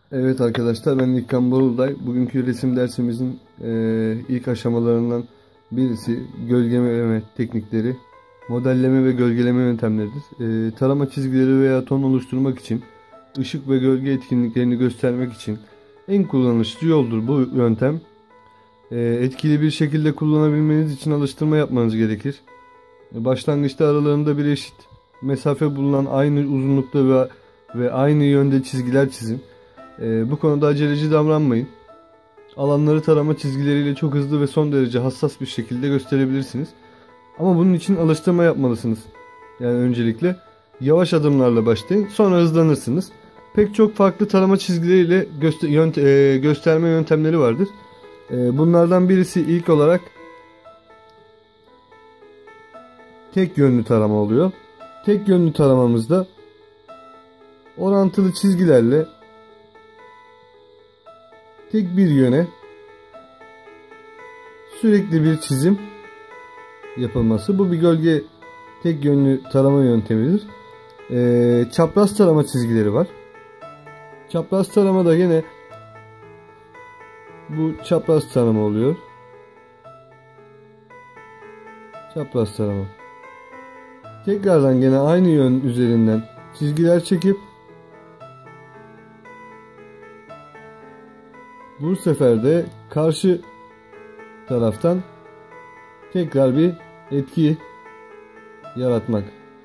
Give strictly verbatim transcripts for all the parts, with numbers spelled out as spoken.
Evet arkadaşlar, ben İlkan Borulday. Bugünkü resim dersimizin e, ilk aşamalarından birisi gölgeleme teknikleri, modelleme ve gölgeleme yöntemleridir. E, tarama çizgileri veya ton oluşturmak için, ışık ve gölge etkinliklerini göstermek için en kullanışlı yoldur bu yöntem. E, etkili bir şekilde kullanabilmeniz için alıştırma yapmanız gerekir. E, başlangıçta aralarında bir eşit mesafe bulunan aynı uzunlukta ve, ve aynı yönde çizgiler çizin. Ee, bu konuda aceleci davranmayın. Alanları tarama çizgileriyle çok hızlı ve son derece hassas bir şekilde gösterebilirsiniz. Ama bunun için alıştırma yapmalısınız. Yani öncelikle yavaş adımlarla başlayın, sonra hızlanırsınız. Pek çok farklı tarama çizgileriyle göster yönt e, gösterme yöntemleri vardır. E, bunlardan birisi ilk olarak tek yönlü tarama oluyor. Tek yönlü taramamızda orantılı çizgilerle tek bir yöne sürekli bir çizim yapılması. Bu bir gölge tek yönlü tarama yöntemidir. Ee, çapraz tarama çizgileri var. Çapraz tarama da yine bu çapraz tarama oluyor. Çapraz tarama. Tekrardan gene aynı yön üzerinden çizgiler çekip bu sefer de karşı taraftan tekrar bir etki yaratmak.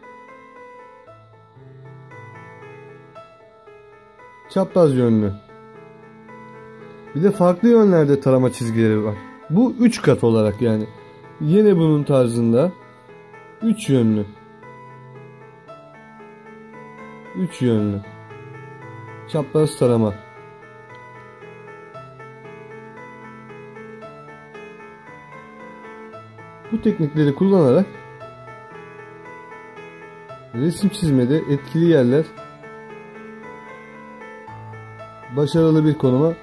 Çapraz yönlü. Bir de farklı yönlerde tarama çizgileri var. Bu üç kat olarak yani. Yine bunun tarzında üç yönlü. üç yönlü. Çapraz tarama. Bu teknikleri kullanarak resim çizmede etkili yerler, başarılı bir konuma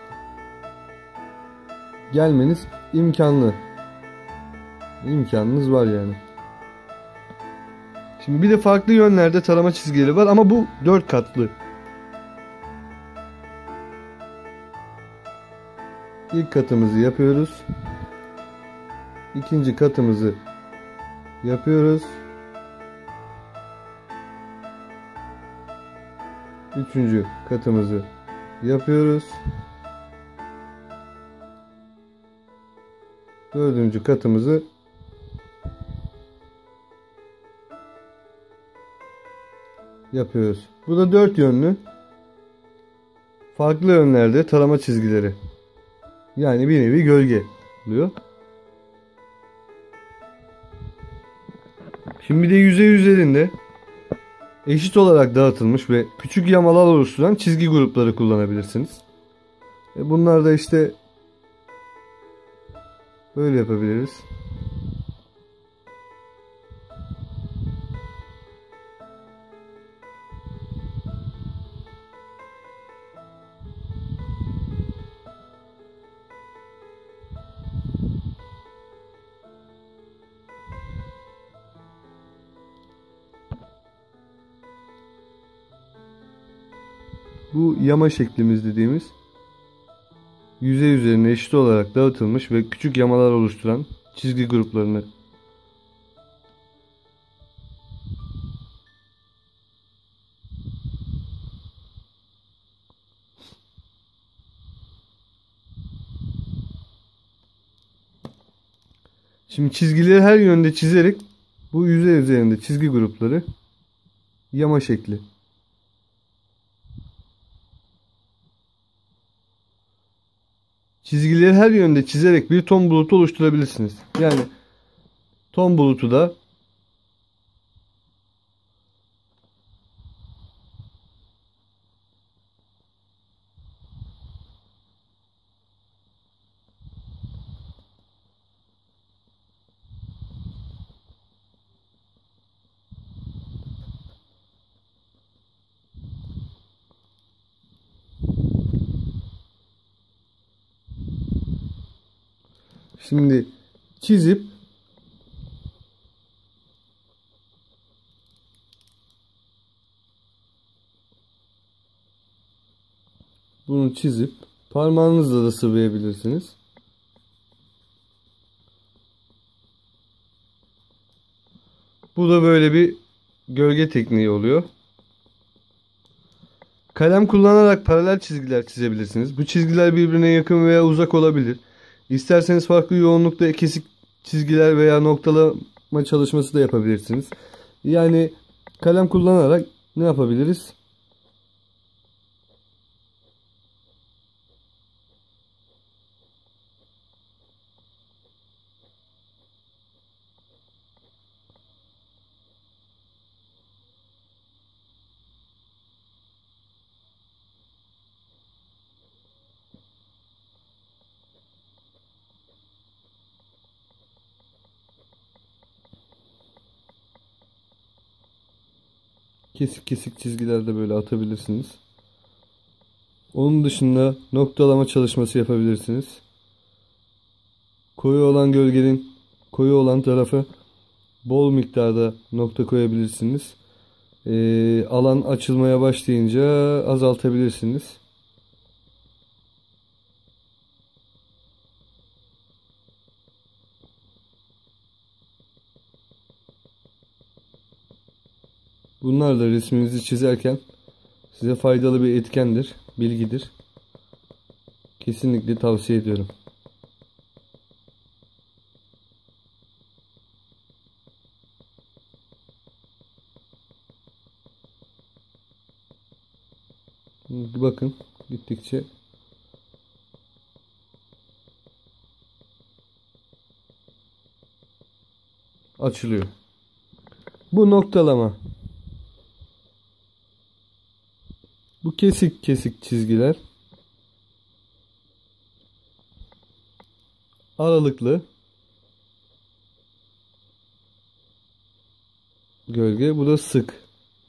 gelmeniz imkanlı. İmkanınız var yani. Şimdi bir de farklı yönlerde tarama çizgileri var ama bu dört katlı. İlk katımızı yapıyoruz. İkinci katımızı yapıyoruz. Üçüncü katımızı yapıyoruz. Dördüncü katımızı yapıyoruz. Bu da dört yönlü farklı yönlerde tarama çizgileri. Yani bir nevi gölge oluyor. Şimdi bir de yüzey üzerinde eşit olarak dağıtılmış ve küçük yamalar oluşturan çizgi grupları kullanabilirsiniz. E bunlar da işte böyle yapabiliriz. Bu yama şeklimiz dediğimiz yüzey üzerine eşit olarak dağıtılmış ve küçük yamalar oluşturan çizgi gruplarını Şimdi çizgileri her yönde çizerek bu yüzey üzerinde çizgi grupları yama şekli. Çizgileri her yönde çizerek bir ton bulutu oluşturabilirsiniz. Yani ton bulutu da şimdi çizip bunu çizip parmağınızla da sıvayabilirsiniz. Bu da böyle bir gölge tekniği oluyor. Kalem kullanarak paralel çizgiler çizebilirsiniz. Bu çizgiler birbirine yakın veya uzak olabilir. İsterseniz farklı yoğunlukta kesik çizgiler veya noktalama çalışması da yapabilirsiniz. Yani kalem kullanarak ne yapabiliriz? Kesik kesik çizgiler de böyle atabilirsiniz. Onun dışında noktalama çalışması yapabilirsiniz. Koyu olan gölgenin koyu olan tarafı bol miktarda nokta koyabilirsiniz. Ee, alan açılmaya başlayınca azaltabilirsiniz. Bunlar da resminizi çizerken size faydalı bir etkendir, bilgidir. Kesinlikle tavsiye ediyorum. Bakın gittikçe açılıyor. Bu noktalama. Bu kesik kesik çizgiler aralıklı gölge. Bu da sık.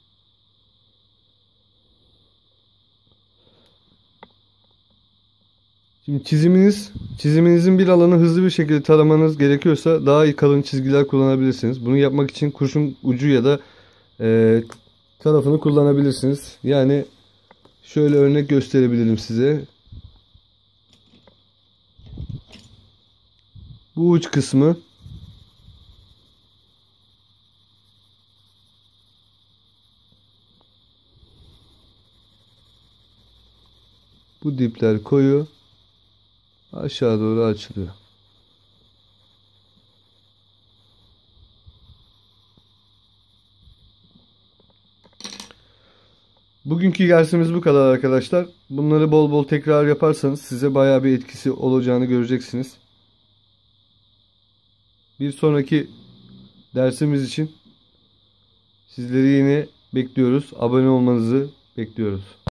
Şimdi çiziminiz, çiziminizin bir alanı hızlı bir şekilde taramanız gerekiyorsa daha iyi kalın çizgiler kullanabilirsiniz. Bunu yapmak için kurşun ucu ya da e, tarafını kullanabilirsiniz. Yani şöyle örnek gösterebilirim size. Bu uç kısmı bu dipler koyu, aşağı doğru açılıyor. Bugünkü dersimiz bu kadar arkadaşlar. Bunları bol bol tekrar yaparsanız size bayağı bir etkisi olacağını göreceksiniz. Bir sonraki dersimiz için sizleri yine bekliyoruz. Abone olmanızı bekliyoruz.